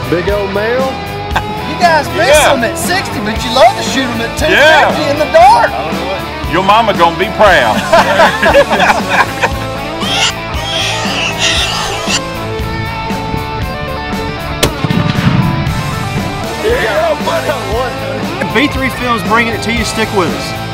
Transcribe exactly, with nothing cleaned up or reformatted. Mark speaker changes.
Speaker 1: Big old male.
Speaker 2: You guys miss
Speaker 3: Yeah.
Speaker 2: them at sixty, but you love to shoot them at two fifty
Speaker 3: Yeah.
Speaker 2: in the dark.
Speaker 3: Your mama gonna be proud.
Speaker 2: Yeah, buddy.
Speaker 4: B three Films bringing it to you. Stick with us.